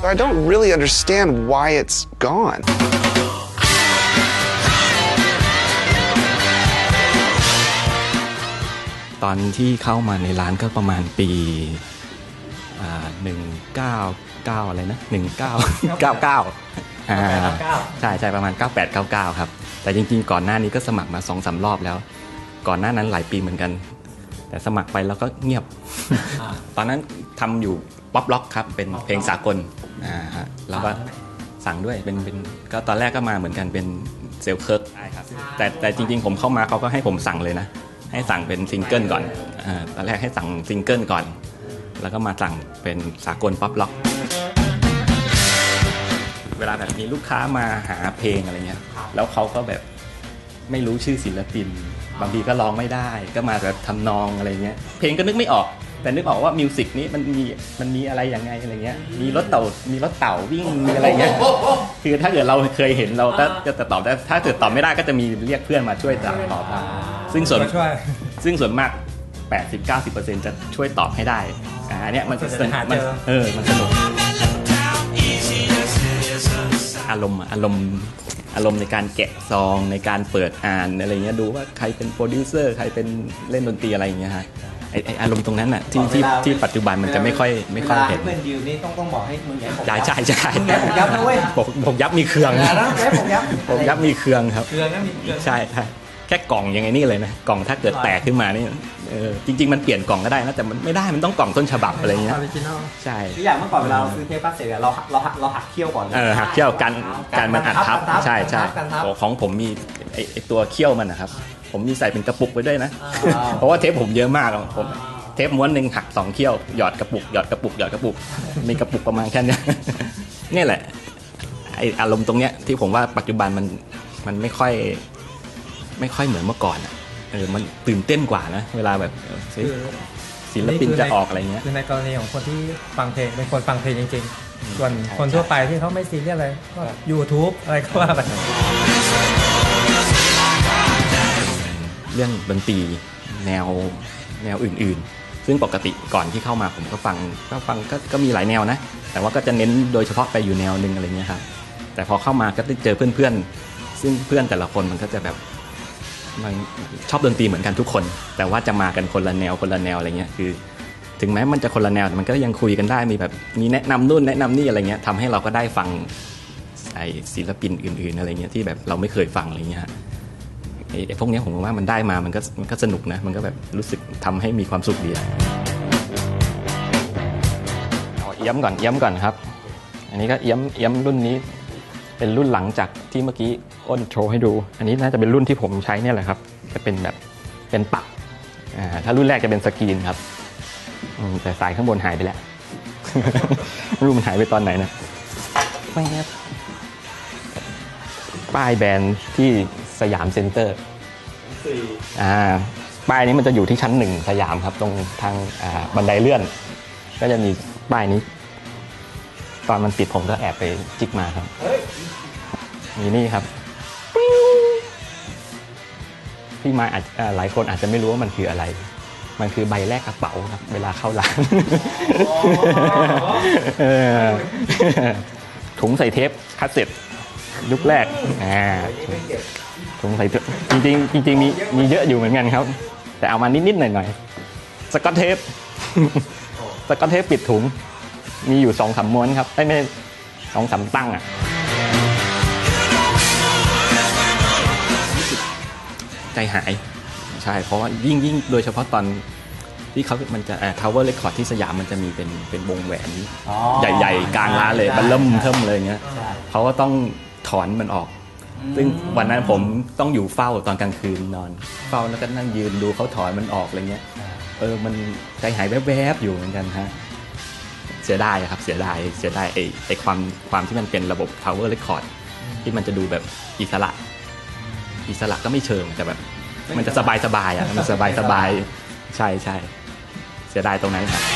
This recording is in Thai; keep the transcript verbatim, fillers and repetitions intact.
I don't really understand why it's gone. ตอนที่เข้ามาในร้านก็ประมาณปีหนึ่งเก้าเก้าอะไรนะหนึ่งเก้าเก้าเก้าอ่าใช่ใช่ประมาณเก้าแปดเก้าเก้าครับแต่จริงๆก่อนหน้านี้ก็สมัครมา สองสาม รอบแล้วก่อนหน้านั้นหลายปีเหมือนกันแต่สมัครไปแล้วก็เงียบ ตอนนั้นทำอยู่ป๊อปล็อกครับเป็นเพลงสากลอ่าฮะแล้วก็สั่งด้วยเป็นเป็นก็ตอนแรกก็มาเหมือนกันเป็นเซลเคิร์กแต่แต่จริงๆผมเข้ามาเขาก็ให้ผมสั่งเลยนะให้สั่งเป็นซิงเกิลก่อนอ่าตอนแรกให้สั่งซิงเกิลก่อนแล้วก็มาสั่งเป็นสากลป๊อปล็อกเวลาแบบมีลูกค้ามาหาเพลงอะไรเงี้ยแล้วเขาก็แบบไม่รู้ชื่อศิลปินบางทีก็ร้องไม่ได้ก็มาแบบทำนองอะไรเงี้ยเพลงก็นึกไม่ออกแต่นึกออกว่ามิวสิกนี้มันมีมันมีอะไรยังไงอะไรเงี้ยมีรถเต่ามีรถเต่าวิ่งมีอะไรเงี้ยคือถ้าเกิดเราเคยเห็นเราก็จะตอบได้ถ้าเกิดตอบไม่ได้ก็จะมีเรียกเพื่อนมาช่วยตอบตอบซึ่งส่วนซึ่งส่วนมาก แปดสิบถึงเก้าสิบเปอร์เซ็นต์ จะช่วยตอบให้ได้อ่าเนี่ยมันมันเออมันสนุกอารมณ์อารมณ์อารมณ์ในการแกะซองในการเปิดอ่านอะไรเงี้ยดูว่าใครเป็นโปรดิวเซอร์ใครเป็นเล่นดนตรีอะไรอย่างเงี้ยฮะไอไออารมณ์ตรงนั้นน่ะที่ที่ที่ปัจจุบันมันจะไม่ค่อยไม่ค่อยเห็นเพื่อนดิวนี่ต้องต้องบอกให้มึงอย่าผมใช่ใช่ใช่ผมยับนะเว้ยผมยับมีเครื่องผมยับผมยับมีเครื่องครับเครื่องนะมีเครื่องใช่ใช่แค่กล่องยังไงนี่เลยนะกล่องถ้าเกิดแตกขึ้นมานี่เออจริงๆมันเปลี่ยนกล่องก็ได้นะแต่มันไม่ได้มันต้องกล่องต้นฉบับอะไรเงี้ยใช่ที่อย่างเมื่อก่อนเวลาเราซื้อเทปพลาสติกเราเราหักเราหักเขี้ยวก่อนเออหักเขี้ยวกันการมันอัดทับใช่ใช่ของผมมีไอตัวเขี้ยวมันนะครับผมมีใส่เป็นกระปุกไว้ด้วยนะเพราะว่าเทปผมเยอะมากผมเทปม้วนหนึ่งหักสองเขี้ยวหยอดกระปุกหยอดกระปุกหยอดกระปุกมีกระปุกประมาณแค่นี้นี่แหละไออารมณ์ตรงเนี้ยที่ผมว่าปัจจุบันมันมันไม่ค่อยไม่ค่อยเหมือนเมื่อก่อนอ่ะเออมันตื่นเต้นกว่านะเวลาแบบศิลปินจะออกอะไรเงี้ยคือในกรณีของคนที่ฟังเพลงเป็นคนฟังเพลงจริงๆส่วนคนทั่วไปที่เขาไม่ซีเรียสอะไรก็ YouTube อะไรก็ว่าไปเรื่องดนตรีแนวแนวอื่นๆซึ่งปกติก่อนที่เข้ามาผมก็ฟังก็ฟังก็ก็มีหลายแนวนะแต่ว่าก็จะเน้นโดยเฉพาะไปอยู่แนวนึงอะไรเงี้ยครับแต่พอเข้ามาก็ได้เจอเพื่อนๆซึ่งเพื่อนแต่ละคนมันก็จะแบบมันชอบดนตรีเหมือนกันทุกคนแต่ว่าจะมากันคนละแนวคนละแนวอะไรเงี้ยคือถึงแม้มันจะคนละแนวแต่มันก็ยังคุยกันได้มีแบบมีแนะนำนู่นแนะนำนี่อะไรเงี้ยทำให้เราก็ได้ฟังไอ้ศิลปินอื่นๆอะไรเงี้ยที่แบบเราไม่เคยฟังอะไรเงี้ยไอ้พวกนี้ผมว่ามันได้มามันก็มันก็สนุกนะมันก็แบบรู้สึกทำให้มีความสุขดีเอาเอี้ยมก่อนเอี้ยมก่อนครับอันนี้ก็เอี้ยมเอี้ยมรุ่นนี้เป็นรุ่นหลังจากที่เมื่อกี้อ้นโชว์ให้ดูอันนี้น่าจะเป็นรุ่นที่ผมใช้เนี่ยแหละครับจะเป็นแบบเป็นปักอ่าถ้ารุ่นแรกจะเป็นสกรีนครับแต่สายข้างบนหายไปแล้ว รุ่นมันหายไปตอนไหนนะแป๊บป้ายแบรนด์ที่สยามเซ็นเตอร์อ่าป้ายนี้มันจะอยู่ที่ชั้นหนึ่งสยามครับตรงทางอ่าบันไดเลื่อนก็จะมีป้ายนี้ตอนมันปิดผมก็แอบไปจิกมาครับมีนี่ครับพี่ไม้อาจหลายคนอาจจะไม่รู้ว่ามันคืออะไรมันคือใบแลกกระเป๋าครับเวลาเข้าร้านถุงใส่เทปคัสเซ็ตยุคแรกอ่าถุงใส่จริงจริงจริงมีมีเยอะอยู่เหมือนกันครับแต่เอามานิดๆหน่อยๆสกอตเทปสกอตเทปปิดถุงมีอยู่สองสามม้วนครับไม่สองสามตั้งอ่ะใจหายใช่เพราะว่ายิ่งยิ่งโดยเฉพาะตอนที่เขามันจะทาวเวอร์เรคคอร์ดที่สยามมันจะมีเป็นเป็นวงแหวนใหญ่ๆกลางร้านเลยมันเริ่มเทิมเลยเงี้ยเขาก็ต้องถอนมันออกซึ่งวันนั้นผมต้องอยู่เฝ้าตอนกลางคืนนอนเฝ้าแล้วก็นั่งยืนดูเขาถอนมันออกอะไรเงี้ยเออมันใจหายแวบๆอยู่เหมือนกันฮะเสียดายครับเสียดายเสียดายไอ้ไอ้ความความที่มันเป็นระบบ Tower Record ที่มันจะดูแบบอิสระอิสระก็ไม่เชิงแต่แบบมันจะสบายสบายอ่ะมันสบายสบายใช่ใช่เสียดายตรงนั้นครับ